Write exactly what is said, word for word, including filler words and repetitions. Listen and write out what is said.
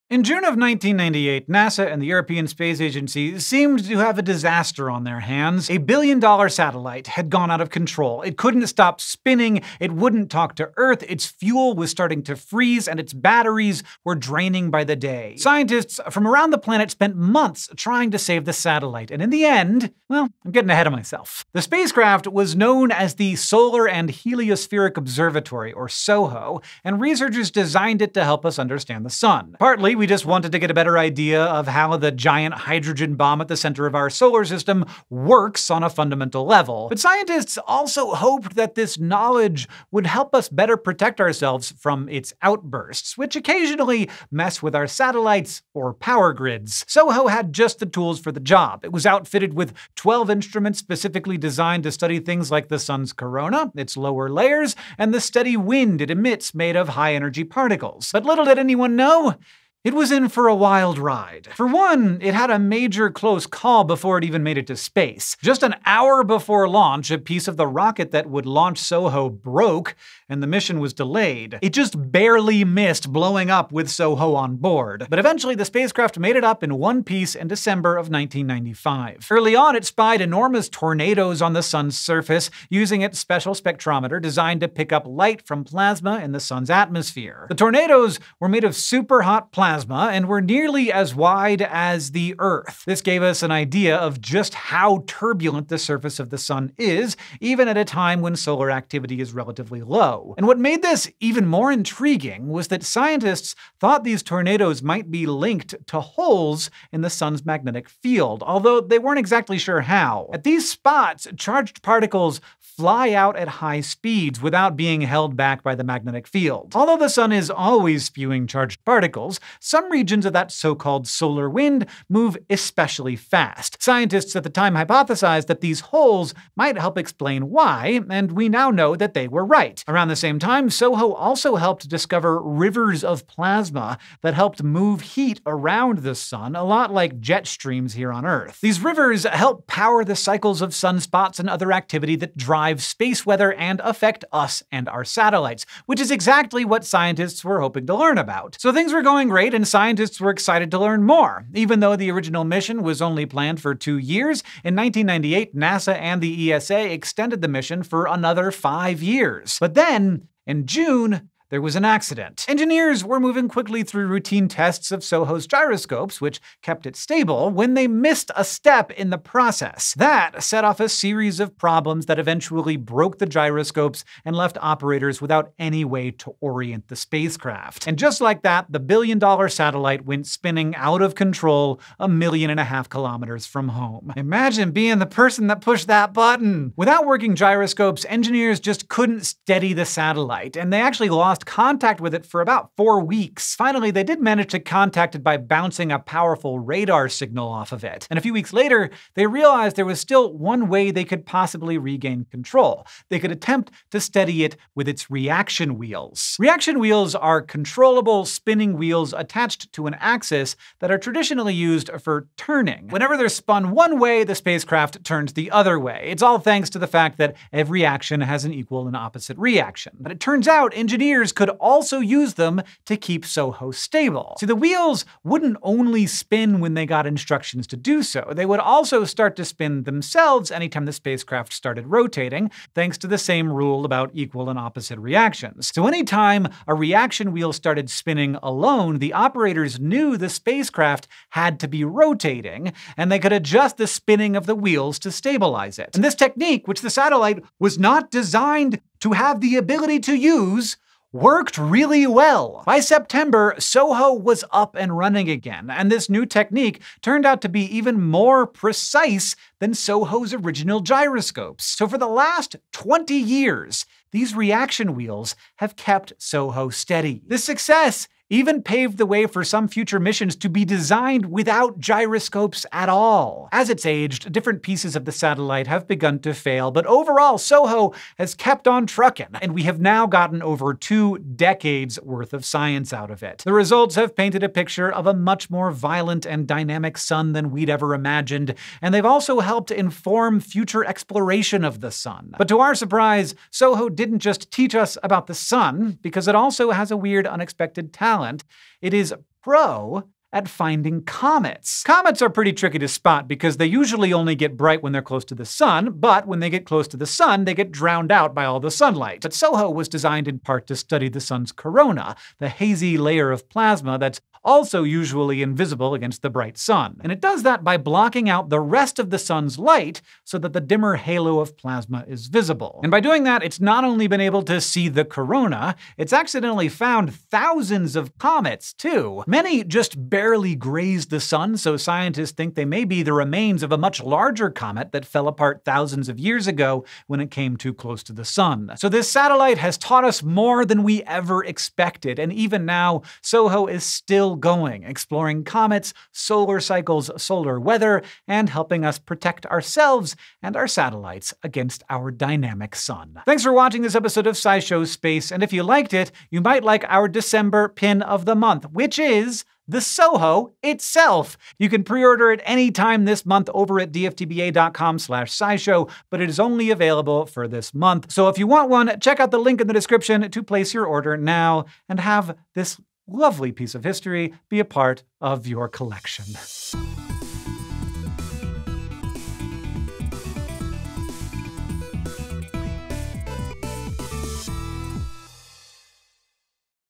In June of nineteen ninety-eight, NASA and the European Space Agency seemed to have a disaster on their hands. A billion-dollar satellite had gone out of control. It couldn't stop spinning, it wouldn't talk to Earth, its fuel was starting to freeze, and its batteries were draining by the day. Scientists from around the planet spent months trying to save the satellite, and in the end, well, I'm getting ahead of myself. The spacecraft was known as the Solar and Heliospheric Observatory, or SOHO, and researchers designed it to help us understand the sun. Partly, we just wanted to get a better idea of how the giant hydrogen bomb at the center of our solar system works on a fundamental level. But scientists also hoped that this knowledge would help us better protect ourselves from its outbursts, which occasionally mess with our satellites or power grids. SOHO had just the tools for the job. It was outfitted with twelve instruments specifically designed to study things like the sun's corona, its lower layers, and the steady wind it emits made of high-energy particles. But little did anyone know, it was in for a wild ride. For one, it had a major close call before it even made it to space. Just an hour before launch, a piece of the rocket that would launch SOHO broke, and the mission was delayed. It just barely missed blowing up with SOHO on board. But eventually, the spacecraft made it up in one piece in December of nineteen ninety-five. Early on, it spied enormous tornadoes on the sun's surface using its special spectrometer designed to pick up light from plasma in the sun's atmosphere. The tornadoes were made of super hot plasma and were nearly as wide as the Earth. This gave us an idea of just how turbulent the surface of the sun is, even at a time when solar activity is relatively low. And what made this even more intriguing was that scientists thought these tornadoes might be linked to holes in the sun's magnetic field, although they weren't exactly sure how. At these spots, charged particles fly out at high speeds without being held back by the magnetic field. Although the sun is always spewing charged particles, some regions of that so-called solar wind move especially fast. Scientists at the time hypothesized that these holes might help explain why, and we now know that they were right. Around the same time, SOHO also helped discover rivers of plasma that helped move heat around the sun, a lot like jet streams here on Earth. These rivers help power the cycles of sunspots and other activity that drive space weather and affect us and our satellites, which is exactly what scientists were hoping to learn about. So things were going great, and scientists were excited to learn more. Even though the original mission was only planned for two years, in nineteen ninety-eight, NASA and the E S A extended the mission for another five years. But then, in June, there was an accident. Engineers were moving quickly through routine tests of SOHO's gyroscopes, which kept it stable, when they missed a step in the process. That set off a series of problems that eventually broke the gyroscopes and left operators without any way to orient the spacecraft. And just like that, the billion-dollar satellite went spinning out of control a million and a half kilometers from home. Imagine being the person that pushed that button! Without working gyroscopes, engineers just couldn't steady the satellite, and they actually lost contact with it for about four weeks. Finally, they did manage to contact it by bouncing a powerful radar signal off of it. And a few weeks later, they realized there was still one way they could possibly regain control. They could attempt to steady it with its reaction wheels. Reaction wheels are controllable spinning wheels attached to an axis that are traditionally used for turning. Whenever they're spun one way, the spacecraft turns the other way. It's all thanks to the fact that every action has an equal and opposite reaction. But it turns out engineers could also use them to keep SOHO stable. See, the wheels wouldn't only spin when they got instructions to do so, they would also start to spin themselves anytime the spacecraft started rotating, thanks to the same rule about equal and opposite reactions. So anytime a reaction wheel started spinning alone, the operators knew the spacecraft had to be rotating, and they could adjust the spinning of the wheels to stabilize it. And this technique, which the satellite was not designed to have the ability to use, worked really well. By September, SOHO was up and running again, and this new technique turned out to be even more precise than SOHO's original gyroscopes. So for the last twenty years, these reaction wheels have kept SOHO steady. This success even paved the way for some future missions to be designed without gyroscopes at all. As it's aged, different pieces of the satellite have begun to fail, but overall, SOHO has kept on trucking, and we have now gotten over two decades worth of science out of it. The results have painted a picture of a much more violent and dynamic sun than we'd ever imagined, and they've also helped inform future exploration of the sun. But to our surprise, SOHO didn't just teach us about the sun, because it also has a weird, unexpected talent. It is pro at finding comets. Comets are pretty tricky to spot because they usually only get bright when they're close to the sun, but when they get close to the sun, they get drowned out by all the sunlight. But Soho was designed in part to study the sun's corona, the hazy layer of plasma that's also usually invisible against the bright sun. And it does that by blocking out the rest of the sun's light so that the dimmer halo of plasma is visible. And by doing that, it's not only been able to see the corona, it's accidentally found thousands of comets, too. Many just barely grazed the sun, so scientists think they may be the remains of a much larger comet that fell apart thousands of years ago when it came too close to the sun. So this satellite has taught us more than we ever expected, and even now, Soho is still going, exploring comets, solar cycles, solar weather, and helping us protect ourselves and our satellites against our dynamic sun. Thanks for watching this episode of SciShow Space, and if you liked it, you might like our December pin of the month, which is the Soho itself. You can pre-order it anytime this month over at dftba.com slash scishow, but it is only available for this month. So if you want one, check out the link in the description to place your order now and have this lovely piece of history be a part of your collection.